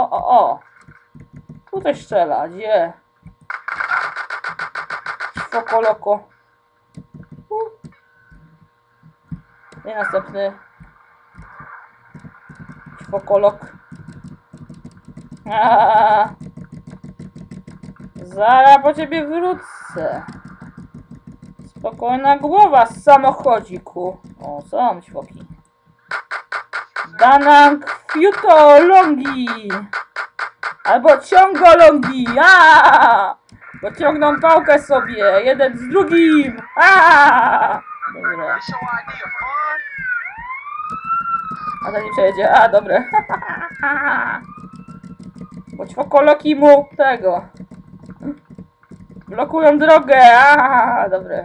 o. Tu coś strzela, gdzie? Fokoloko. I następny. Fokolok. Zaraz po ciebie wrócę. Spokojna głowa z samochodziku. O, są ćwoki. Danang fiuto longi. Albo ciągolongi. Bo ciągną pałkę sobie. Jeden z drugim. Dobra. A to nie przejedzie. Dobre. Bo ćwokoloki mu tego. Blokują drogę. Dobre.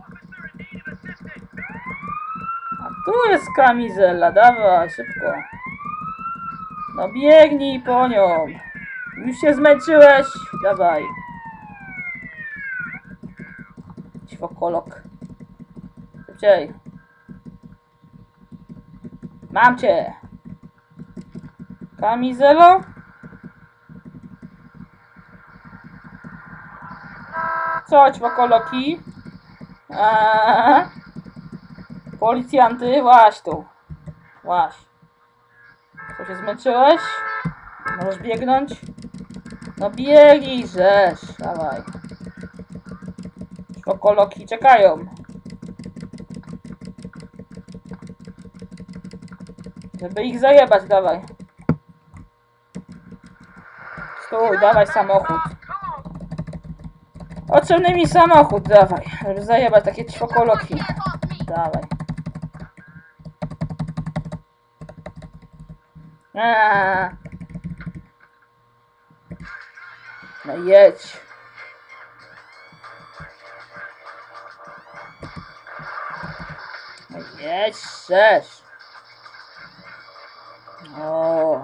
A tu jest kamizela. Dawaj, szybko. No biegnij po nią. Już się zmęczyłeś? Dawaj. Ćwokolok. Szybciej. Mam cię. Kamizelo? Co, ćwokoloki? Policjanty, łaź tu. Łaź. Co, się zmęczyłeś? Możesz biegnąć? No biegnij, żeż. Dawaj. Ćwokoloki czekają. Żeby ich zajebać, dawaj. Stój, dawaj samochód. Potrzebny mi samochód, dawaj. Żeby zajebać takie ćwokoloki. Dawaj. No jedź. No jedź, żeż. O.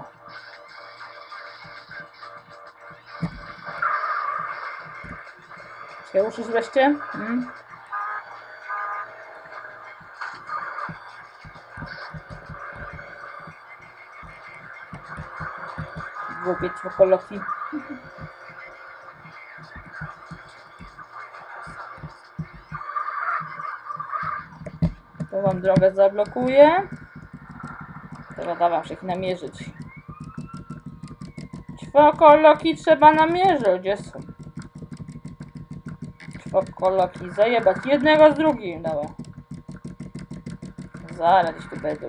Się ruszysz wreszcie? Głupie ćwokoloki. To wam drogę zablokuję. Teraz dawam się ich namierzyć. Ćwokoloki trzeba namierzyć. Gdzie są? Ćwokoloki zajebać jednego z drugim. Dawaj. Zaraz gdzieś tu będą.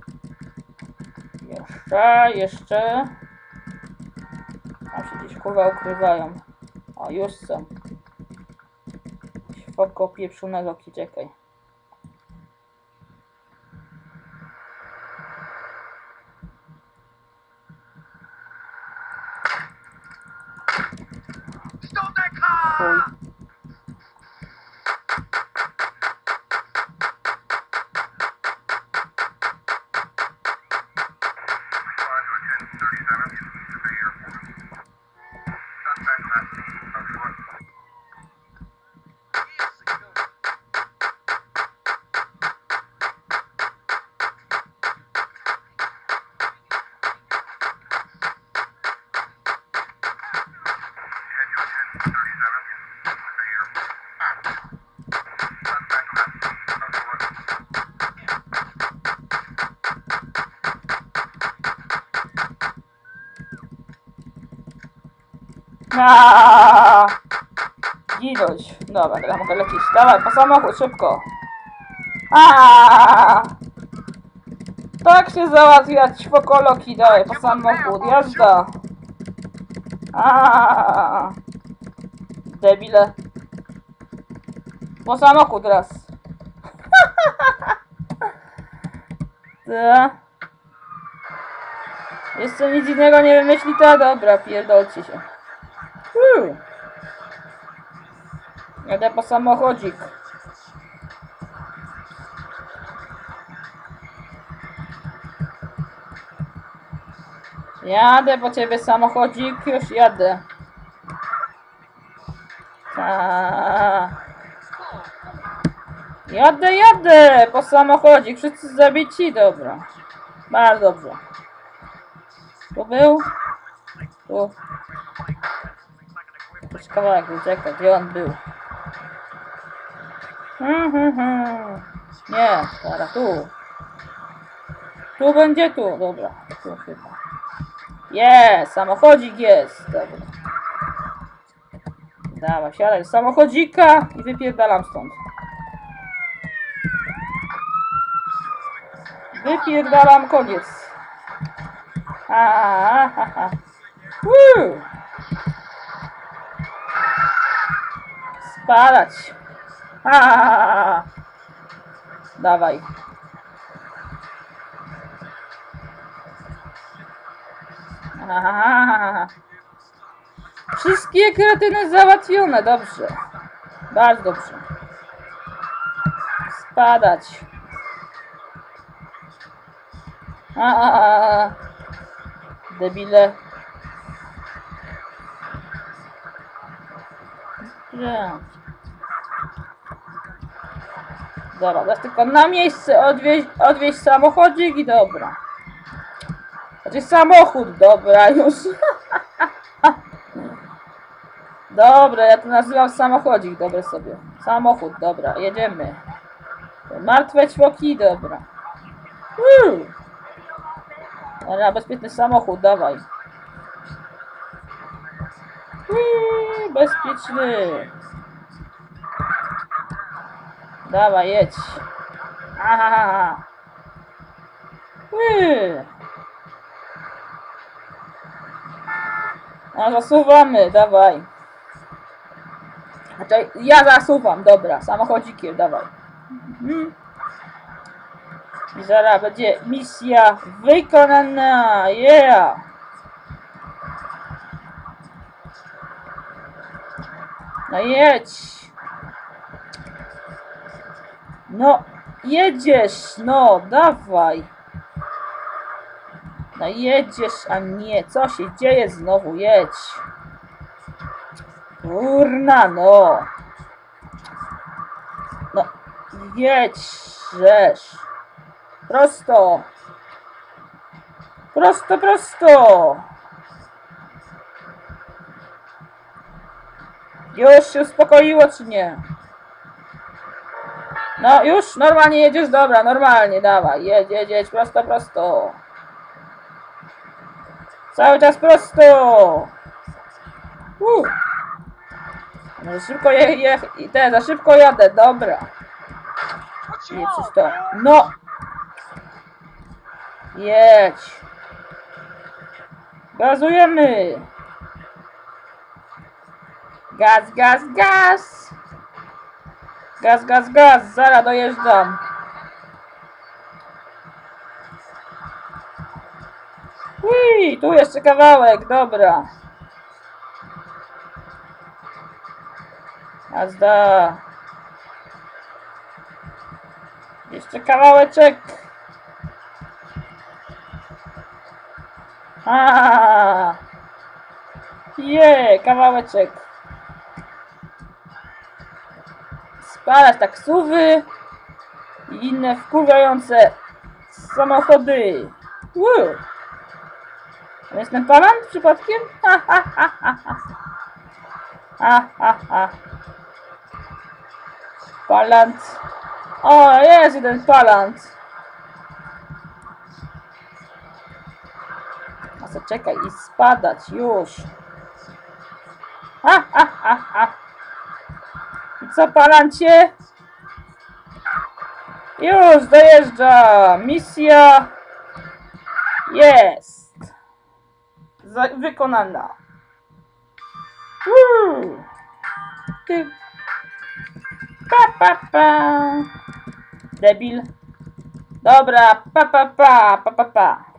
Jeszcze. Tam się gdzieś kurwa ukrywają. O, już są. Ćwoko pieprzonego, czekaj. Chuj. Ginąć. Dobra, teraz mogę lecieć. Dawaj, po samochód, szybko. Tak się załatwia ćwokoloki, dawaj, po samochód, jazda. Debile. Po samochód raz. Jeszcze nic innego nie wymyśli, to dobra, pierdolcie się. Jadę po samochodzik. Jadę po ciebie samochodzik, już jadę. Jadę po samochodzik, wszyscy zabici, dobra. Bardzo dobrze. Tu był? Tu. Jakiś kawałek ucieka, gdzie on był? Nie, teraz tu. Tu będzie tu, dobra. Tu chyba. Jest, samochodzik jest. Dobra. Dawaj, siadaj z samochodzika i wypierdalam stąd. Wypierdalam, koniec. Spadać. Dawaj. Wszystkie kretyny załatwione, dobrze. Bardzo dobrze. Spadać. Debile. Dobra, teraz tylko na miejsce odwieźć samochodzik i dobra. Znaczy samochód, dobra, już. Dobra, ja to nazywam samochodzik, dobra sobie. Samochód, dobra, jedziemy. Martwe ćwoki, dobra. Dobra, bezpieczny samochód, dawaj. Bezpieczny. Dawaj, jedź. No, zasuwamy, dawaj. Znaczy, ja zasuwam, dobra, samochodzikiem, dawaj. I zaraz będzie misja wykonana, yeah! No jedź! No, jedziesz, no, dawaj! No jedziesz, a nie, co się dzieje znowu, jedź! Kurna, no! No, jedź, żeż! Prosto! Prosto, prosto! Już się uspokoiło, czy nie? No, już normalnie jedziesz? Dobra, normalnie, dawaj, jedź, prosto, prosto. Cały czas prosto! No, za szybko za szybko jadę, dobra. Jedź to. No! Jedź! Gazujemy! Gaz, gaz, gaz! Gaz, gaz, gaz! Zaraz dojeżdżam! Tu jeszcze kawałek, dobra. Jazda. Jeszcze kawałeczek. Kawałeczek. Spalać taksówy i inne wkurwiające samochody. Jestem palant przypadkiem? Palant. O, jest jeden palant. A co, czekaj i spadać już. I co, palancie? Już dojeżdża. Misja jest wykonana. Ty. Debil. Dobra, pa.